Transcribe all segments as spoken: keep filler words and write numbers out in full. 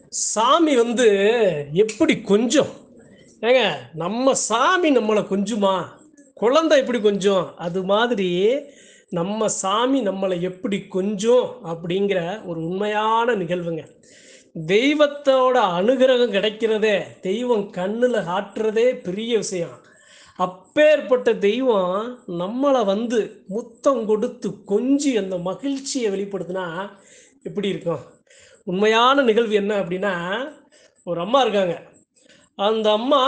சாமி வந்து எப்படி கொஞ்சம் ஏங்க நம்ம சாமி நம்மளை கொஞ்சுமா? குழந்தை எப்படி கொஞ்சம் அது மாதிரி நம்ம சாமி நம்மளை எப்படி கொஞ்சம் அப்படிங்கிற ஒரு உண்மையான நிகழ்வுங்க. தெய்வத்தோட அனுகிரகம் கிடைக்கிறதே, தெய்வம் கண்ணில் காட்டுறதே பெரிய விஷயம். அப்பேற்பட்ட தெய்வம் நம்மளை வந்து முத்தம் கொடுத்து கொஞ்சி அந்த மகிழ்ச்சியை வெளிப்படுத்தினா எப்படி இருக்கும்? உண்மையான நிகழ்வு என்ன அப்படின்னா, ஒரு அம்மா இருக்காங்க. அந்த அம்மா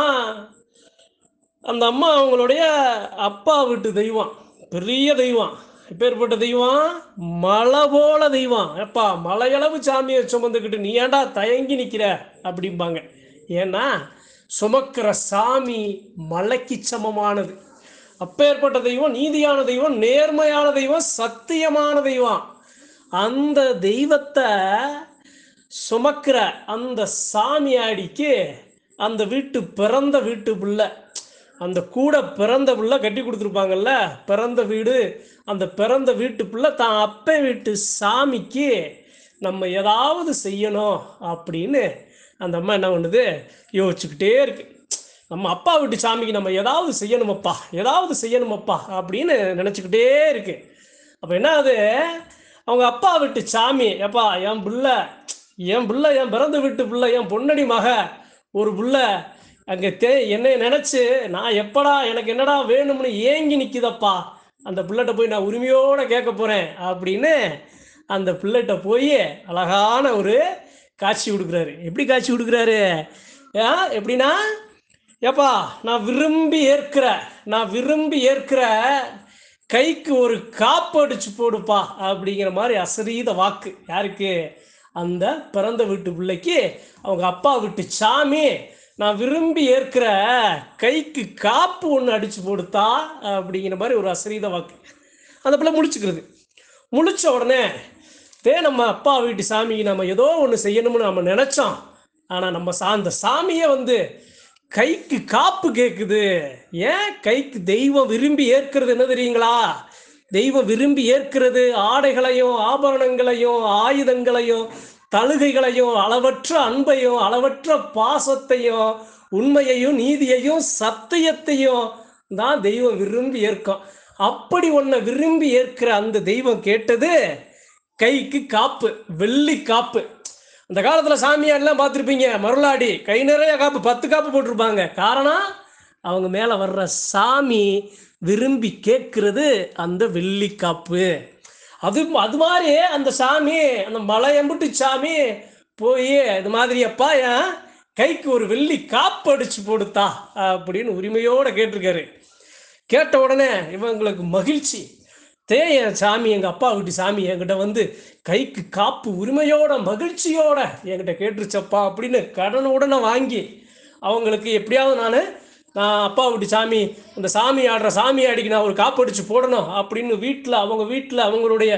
அந்த அம்மா அவங்களுடைய அப்பா வீட்டு தெய்வம். பெரிய தெய்வம். எப்பேர்ப்பட்ட தெய்வம்? மலை போல தெய்வம். "எப்பா மலையளவு சாமிய சுமந்துக்கிட்டு நீ ஏன்டா தயங்கி நிக்கிற?" அப்படிம்பாங்க. ஏன்னா, சுமக்கிற சாமி மலைக்கு சமமானது. அப்பேற்பட்ட தெய்வம், நீதியான தெய்வம், நேர்மையான தெய்வம், சத்தியமான தெய்வம். அந்த தெய்வத்த சுமக்கிற அந்த சாமியாடிக்கு அந்த வீட்டு பிறந்த வீட்டு பிள்ளை, அந்த கூட பிறந்த பிள்ளை கட்டி கொடுத்துருப்பாங்கல்ல, பிறந்த வீடு, அந்த பிறந்த வீட்டு பிள்ளை தான் அப்பன் வீட்டு சாமிக்கு நம்ம ஏதாவது செய்யணும் அப்படின்னு அந்த அம்மா என்ன பண்ணுது, யோசிச்சுக்கிட்டே இருக்கு. நம்ம அப்பா வீட்டு சாமிக்கு நம்ம ஏதாவது செய்யணுமப்பா, ஏதாவது செய்யணுமப்பா அப்படின்னு நினச்சிக்கிட்டே இருக்கு. அப்போ என்ன ஆகுது, அவங்க அப்பா வீட்டு சாமி, "எப்பா என் பிள்ளை என் பிள்ளை என் பிறந்த வீட்டு பிள்ளை, என் பொன்னடி மக ஒரு பிள்ளை அங்கே தே என்னை நினச்சி நான் எப்படா எனக்கு என்னடா வேணும்னு ஏங்கி நிற்கிதப்பா, அந்த பிள்ளைகிட்ட போய் நான் உரிமையோடு கேட்க போகிறேன்" அப்படின்னு அந்த பிள்ளைகிட்ட போய் அழகான ஒரு காட்சி கொடுக்குறாரு. எப்படி காட்சி கொடுக்குறாரு? எப்படின்னா, "ஏப்பா நான் விரும்பி ஏற்கிற நான் விரும்பி ஏற்கிற கைக்கு ஒரு காப்பு அடிச்சு போடுப்பா" அப்படிங்கிற மாதிரி அசரீத வாக்கு. யாருக்கு? அந்த பிறந்த வீட்டு பிள்ளைக்கு அவங்க அப்பா வீட்டு சாமி "நான் விரும்பி ஏற்கிற கைக்கு காப்பு ஒன்று அடிச்சு போடுத்தா" அப்படிங்கிற மாதிரி ஒரு அசரீத வாக்கு. அந்த பிள்ளை முழிச்சுக்கிறது. முழிச்ச உடனே, தே நம்ம அப்பா வீட்டு சாமிக்கு நம்ம ஏதோ ஒன்று செய்யணும்னு நம்ம நினச்சோம். ஆனால் நம்ம சா அந்த சாமியே வந்து கைக்கு காப்பு கேட்குது. ஏன் கைக்கு தெய்வம் விரும்பி ஏற்கிறது என்ன தெரியுங்களா? தெய்வம் விரும்பி ஏற்கிறது ஆடைகளையும் ஆபரணங்களையும் ஆயுதங்களையும் தழுகைகளையும் அளவற்ற அன்பையும் அளவற்ற பாசத்தையும் உண்மையையும் நீதியையும் சத்தியத்தையும் தான் தெய்வம் விரும்பி ஏற்கும். அப்படி ஒன்றை விரும்பி ஏற்கிற அந்த தெய்வம் கேட்டது கைக்கு காப்பு, வெள்ளி காப்பு. அந்த காலத்தில் சாமியாரெலாம் பார்த்துருப்பீங்க, மருளாடி கை நிறைய காப்பு, பத்து காப்பு போட்டிருப்பாங்க. காரணம், அவங்க மேலே வர்ற சாமி விரும்பி கேட்கறது அந்த வெள்ளி காப்பு. அது அது மாதிரி அந்த சாமி, அந்த மலையம்புட்டு சாமி போய் இது மாதிரி, "அப்பா என் கைக்கு ஒரு வெள்ளி காப்பு அடிச்சு போடுத்தா" அப்படின்னு உரிமையோடு கேட்டிருக்காரு. கேட்ட உடனே இவங்களுக்கு மகிழ்ச்சி. தே என் சாமி, எங்கள் அப்பா வீட்டு சாமி என்கிட்ட வந்து கைக்கு காப்பு உரிமையோட மகிழ்ச்சியோட என்கிட்ட கேட்டுருச்சப்பா அப்படின்னு கடனுடனே வாங்கி அவங்களுக்கு எப்படியாவது நான் நான் அப்பா வீட்டு சாமி, அந்த சாமி ஆடுற சாமி ஆடிக்கு நான் ஒரு காப்பு அடித்து போடணும் அப்படின்னு வீட்டில் அவங்க வீட்டில் அவங்களுடைய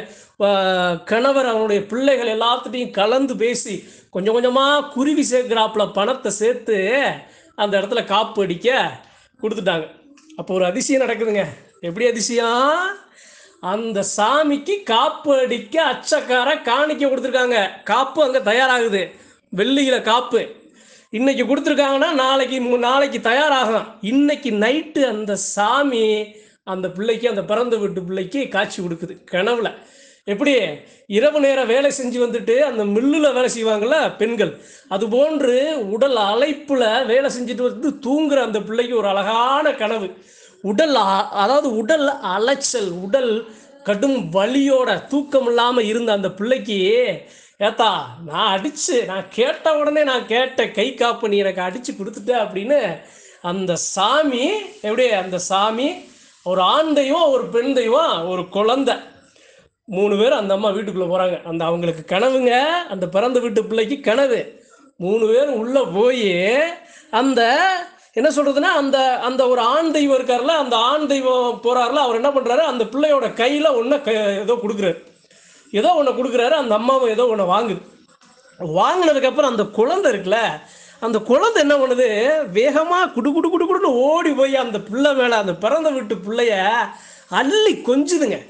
கணவர் அவங்களுடைய பிள்ளைகள் எல்லாத்துட்டையும் கலந்து பேசி கொஞ்சம் கொஞ்சமாக குருவி சேர்க்குறாப்புல பணத்தை சேர்த்து அந்த இடத்துல காப்பு அடிக்க கொடுத்துட்டாங்க. அப்போ ஒரு அதிசயம் நடக்குதுங்க. எப்படி அதிசயம்? அந்த சாமிக்கு காப்பு அடிக்க அச்சக்கார காணிக்க கொடுத்துருக்காங்க. காப்பு அங்கே தயாராகுது. வெள்ளியில் காப்பு இன்னைக்கு கொடுத்துருக்காங்கன்னா நாளைக்கு நாளைக்கு தயாராகும். இன்னைக்கு நைட்டு அந்த சாமி அந்த பிள்ளைக்கு, அந்த பிறந்த வீட்டு பிள்ளைக்கு காட்சி கொடுக்குது கனவுல. எப்படி? இரவு நேரம் வேலை செஞ்சு வந்துட்டு அந்த மில்லில் வேலை செய்வாங்கள்ல பெண்கள், அதுபோன்று உடல் அழைப்பில் வேலை செஞ்சுட்டு வந்து தூங்குற அந்த பிள்ளைக்கு ஒரு அழகான கனவு. உடல் அதாவது உடல் அலைச்சல், உடல் கடும் வலியோட தூக்கம் இல்லாமல் இருந்த அந்த பிள்ளைக்கு, "ஏத்தா நான் அடித்து நான் கேட்ட உடனே நான் கேட்ட கை காப்பு நீ எனக்கு அடித்து கொடுத்துட்ட" அப்படின்னு அந்த சாமி, எப்படி அந்த சாமி ஒரு ஆண் தெய்வம், ஒரு பெண் தெய்வம், ஒரு குழந்தை, மூணு பேர் அந்த அம்மா வீட்டுக்குள்ளே போகிறாங்க. அந்த அவங்களுக்கு கனவுங்க, அந்த பிறந்த வீட்டு பிள்ளைக்கு கனவு. மூணு பேரும் உள்ளே போய் அந்த என்ன சொல்கிறதுனா, அந்த அந்த ஒரு ஆண் தெய்வம் இருக்கார்ல, அந்த ஆண் தெய்வம் போகிறார்ல, அவர் என்ன பண்ணுறாரு, அந்த பிள்ளையோட கையில் ஒன்று க ஏதோ கொடுக்குறாரு ஏதோ ஒன்று கொடுக்குறாரு. அந்த அம்மாவும் ஏதோ ஒன்று வாங்குது. வாங்கினதுக்கப்புறம் அந்த குழந்தை இருக்குல்ல, அந்த குழந்தை என்ன பண்ணுது, வேகமாக குடு குடு குடு குடுன்னு ஓடி போய் அந்த பிள்ளை மேலே, அந்த பிறந்த வீட்டு பிள்ளைய அள்ளி கொஞ்சுதுங்க.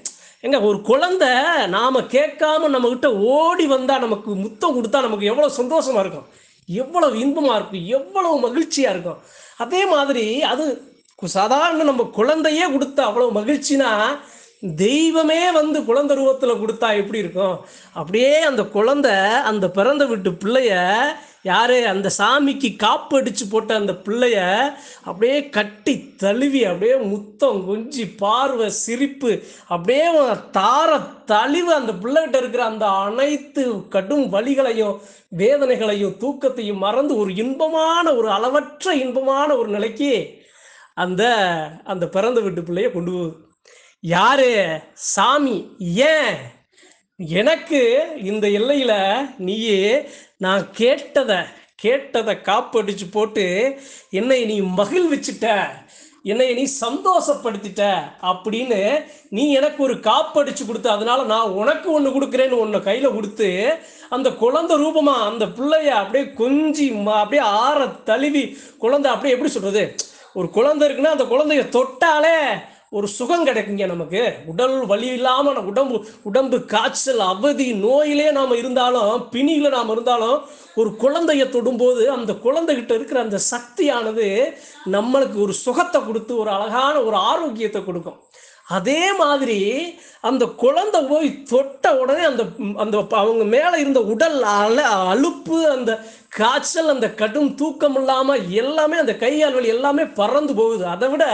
எங்க ஒரு குழந்தை நாம கேட்காம நம்ம கிட்ட ஓடி வந்தா நமக்கு முத்தம் கொடுத்தா நமக்கு எவ்வளவு சந்தோஷமா இருக்கும், எவ்வளவு இன்பமா இருக்கும், எவ்வளவு மகிழ்ச்சியா இருக்கும். அதே மாதிரி அது கு- சாதாரண நம்ம குழந்தையே கொடுத்த அவ்வளவு மகிழ்ச்சினா, தெய்வமே வந்து குழந்தை ரூபத்துல கொடுத்தா எப்படி இருக்கும்? அப்படியே அந்த குழந்தை, அந்த பிறந்த வீட்டு பிள்ளைய, யாரு அந்த சாமிக்கு காப்பு அடிச்சு போட்ட அந்த பிள்ளைய அப்படியே கட்டி தழுவி அப்படியே முத்தம் கொஞ்சி பார்வை சிரிப்பு அப்படியே தார தழிவு அந்த பிள்ளைகிட்ட இருக்கிற அந்த அனைத்து கடும் வலிகளையும் வேதனைகளையும் தூக்கத்தையும் மறந்து ஒரு இன்பமான ஒரு அளவற்ற இன்பமான ஒரு நிலைக்கு அந்த அந்த பிறந்த வீட்டு பிள்ளைய கொண்டு போகுது. யாரு? சாமி. ஏன்? எனக்கு இந்த எல்லையில நீயே நான் கேட்டத கேட்டத காப்படிச்சு போட்டு என்னை நீ மகிழ்விச்சிட்ட, என்னை நீ சந்தோஷப்படுத்திட்ட அப்படின்னு நீ எனக்கு ஒரு காப்படிச்சு கொடுத்த. அதனால நான் உனக்கு ஒன்று கொடுக்குறேன்னு ஒன்று கையில கொடுத்து அந்த குழந்தை ரூபமா அந்த பிள்ளைய அப்படியே கொஞ்சி ம- அப்படியே ஆற தழுவி குழந்தை அப்படியே எப்படி சொல்றது, ஒரு குழந்தை இருக்குன்னா அந்த குழந்தைய தொட்டாலே ஒரு சுகம் கிடைக்குங்க நமக்கு. உடல் வலி இல்லாம நம்ம உடம்பு உடம்பு காய்ச்சல் அவதி நோயிலே நாம இருந்தாலும் பிணியில நாம் இருந்தாலும் ஒரு குழந்தைய தொடும்போது அந்த குழந்தைகிட்ட இருக்கிற அந்த சக்தியானது நம்மளுக்கு ஒரு சுகத்தை கொடுத்து ஒரு அழகான ஒரு ஆரோக்கியத்தை கொடுக்கும். அதே மாதிரி அந்த குழந்தை போய் தொட்ட உடனே அந்த அந்த அவங்க மேல இருந்த உடல் அல அலுப்பு, அந்த காய்ச்சல், அந்த கடும் தூக்கம் இல்லாம எல்லாமே அந்த கையால் வலி எல்லாமே பறந்து போகுது. அதை விட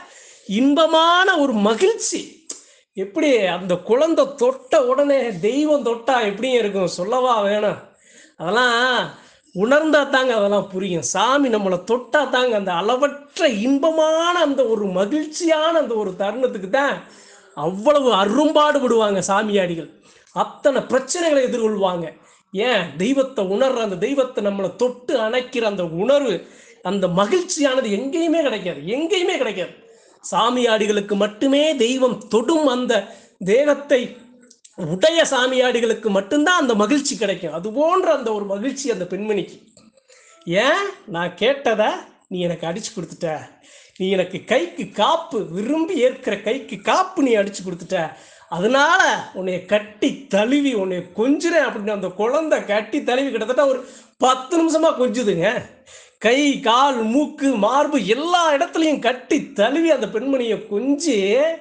இன்பமான ஒரு மகிழ்ச்சி. எப்படி அந்த குழந்தை தொட்ட உடனே தெய்வம் தொட்டா எப்படிங்க இருக்கும் சொல்லவா வேணும்? அதெல்லாம் உணர்ந்தா தாங்க அதெல்லாம் புரியும். சாமி நம்மளை தொட்டா தாங்க அந்த அளவற்ற இன்பமான அந்த ஒரு மகிழ்ச்சியான அந்த ஒரு தருணத்துக்கு தான் அவ்வளவு அரும்பாடுபடுவாங்க சாமியாடிகள். அத்தனை பிரச்சனைகளை எதிர்கொள்வாங்க. ஏன்? தெய்வத்தை உணர்ற அந்த தெய்வத்தை நம்மளை தொட்டு அணைக்கிற அந்த உணர்வு, அந்த மகிழ்ச்சியானது எங்கேயுமே கிடைக்காது, எங்கேயுமே கிடைக்காது. சாமியாடிகளுக்கு மட்டுமே தெய்வம் தொடும் அந்த தேகத்தை உடைய சாமியாடிகளுக்கு மட்டும்தான் அந்த மகிழ்ச்சி கிடைக்கும். அது போன்ற அந்த ஒரு மகிழ்ச்சி அந்த பெண்மணிக்கு. ஏன்? நான் கேட்டதை நீ எனக்கு அடிச்சு கொடுத்துட்ட, நீ எனக்கு கைக்கு காப்பு விரும்பி ஏற்கிற கைக்கு காப்பு நீ அடிச்சு கொடுத்துட்ட, அதனால உன்னைய கட்டி தழுவி உன்னை கொஞ்சுறேன் அப்படின்னு அந்த குழந்தை கட்டி தழுவி கிட்டத்தட்ட ஒரு பத்து நிமிஷமா கொஞ்சுதுங்க. கை கால் மூக்கு மார்பு எல்லா இடத்துலையும் கட்டி தழுவி அந்த பெண்மணியை கொஞ்சி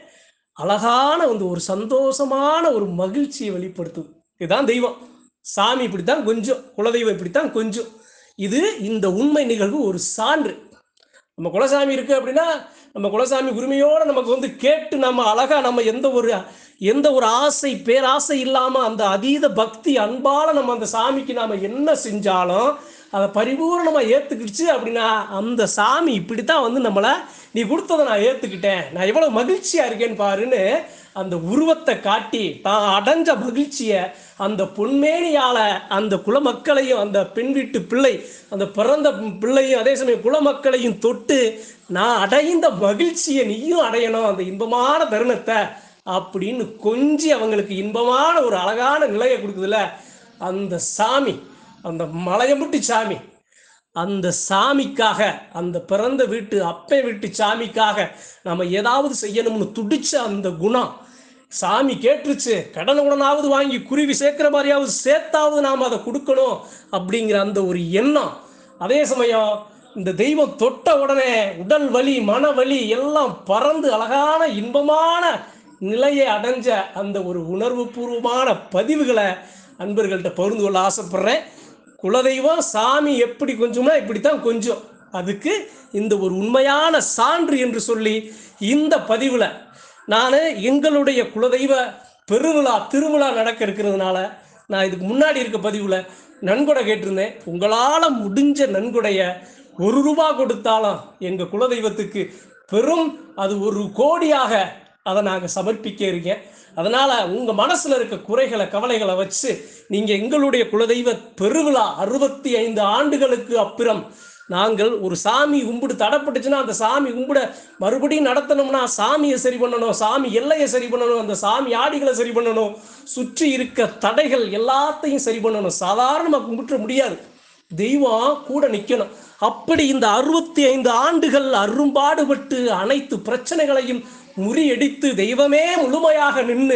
அழகான வந்து ஒரு சந்தோஷமான ஒரு மகிழ்ச்சியை வெளிப்படுத்துது. இதுதான் தெய்வம். சாமி இப்படித்தான் கொஞ்சம், குலதெய்வம் இப்படித்தான் கொஞ்சம். இது இந்த உண்மை நிகழ்வு ஒரு சான்று. நம்ம குலசாமி இருக்கு அப்படின்னா நம்ம குலசாமி உரிமையோட நமக்கு வந்து கேட்டு நம்ம அழகா நம்ம எந்த ஒரு எந்த ஒரு ஆசை பேராசை இல்லாம அந்த அதீத பக்தி அன்பால நம்ம அந்த சாமிக்கு நாம என்ன செஞ்சாலும் அதை பரிபூர்ணமா ஏத்துக்கிடுச்சு அப்படின்னா அந்த சாமி இப்படித்தான் வந்து நம்மளை நீ கொடுத்ததை நான் ஏத்துக்கிட்டேன், நான் எவ்வளவு மகிழ்ச்சியா இருக்கேன்னு பாருன்னு அந்த உருவத்தை காட்டி தான் அடைஞ்ச மகிழ்ச்சிய அந்த பொன்மேனியால அந்த குலமக்களையும் அந்த பெண் வீட்டு பிள்ளை அந்த பிறந்த பிள்ளையும் அதே சமயம் குலமக்களையும் தொட்டு நான் அடைந்த மகிழ்ச்சியை நீயும் அடையணும் அந்த இன்பமான தருணத்தை அப்படின்னு கொஞ்சி அவங்களுக்கு இன்பமான ஒரு அழகான நிலையை கொடுக்குதுல அந்த சாமி, அந்த மலையம்புட்டி சாமி. அந்த சாமிக்காக, அந்த பிறந்த வீட்டு அப்பை வீட்டு சாமிக்காக நம்ம ஏதாவது செய்யணும்னு துடிச்ச அந்த குணம் சாமி கேட்டுருச்சு. கடனை உடனாவது வாங்கி குருவி சேர்க்கிற மாதிரியாவது சேர்த்தாவது நாம் அதை கொடுக்கணும் அப்படிங்கிற அந்த ஒரு எண்ணம். அதே சமயம் இந்த தெய்வம் தொட்ட உடனே உடல் வலி மன வலி எல்லாம் பறந்து அழகான இன்பமான நிலையை அடைஞ்ச அந்த ஒரு உணர்வு பூர்வமான பதிவுகளை அன்பர்கள்ட்ட பகிர்ந்து கொள்ள ஆசைப்படுறேன். குலதெய்வம் சாமி எப்படி கொஞ்சம்னா இப்படித்தான் கொஞ்சம், அதுக்கு இந்த ஒரு உண்மையான சான்று என்று சொல்லி இந்த பதிவில் நான் எங்களுடைய குலதெய்வ பெருவிழா திருவிழா நடக்க இருக்கிறதுனால நான் இதுக்கு முன்னாடி இருக்க பதிவில் நன்கொடை கேட்டிருந்தேன். உங்களால் முடிஞ்ச நன்கொடைய ஒரு ரூபா கொடுத்தாலும் எங்கள் குலதெய்வத்துக்கு பெரும் அது ஒரு கோடியாக அதை நாங்கள் சமர்ப்பிக்க இருக்கேன். அதனால் உங்கள் மனசில் இருக்க குறைகளை கவலைகளை வச்சு நீங்கள் எங்களுடைய குலதெய்வ பெருவிழா அறுபத்தி ஐந்து ஆண்டுகளுக்கு அப்புறம் நாங்கள் ஒரு சாமி கும்பிடு தடப்பட்டுச்சுன்னா அந்த சாமி கும்பிட மறுபடியும் நடத்தணும்னா சாமியை சரி பண்ணணும், சாமி எல்லையை சரி பண்ணணும், அந்த சாமி ஆடிகளை சரி பண்ணணும், சுற்றி இருக்க தடைகள் எல்லாத்தையும் சரி பண்ணணும். சாதாரணமாக கும்பிட முடியாது, தெய்வம் கூட நிற்கணும். அப்படி இந்த அறுபத்தி ஐந்து ஆண்டுகள் அரும்பாடுபட்டு அனைத்து பிரச்சனைகளையும் முறியடித்து தெய்வமே முழுமையாக நின்று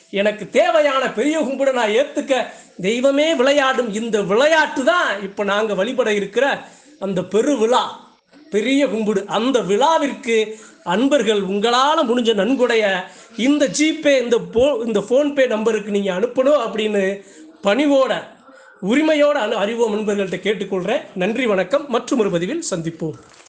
எனக்கு தேவையான பெரிய கும்பிட நான் ஏற்றுக்க தெய்வமே விளையாடும் இந்த விளையாட்டு தான் இப்போ நாங்கள் வழிபட இருக்கிற அந்த பெரு விழா, பெரிய கும்பிடு. அந்த விழாவிற்கு அன்பர்கள் உங்களால் முடிஞ்ச நன்கொடைய இந்த ஜிபே இந்த போ இந்த ஃபோன்பே நம்பருக்கு நீங்கள் அனுப்பணும் அப்படின்னு பணிவோட உரிமையோடு அனு அறிவோம் நண்பர்கள்ட்ட கேட்டுக்கொள்கிறேன். நன்றி, வணக்கம். மற்றும் ஒரு பதிவில் சந்திப்போம்.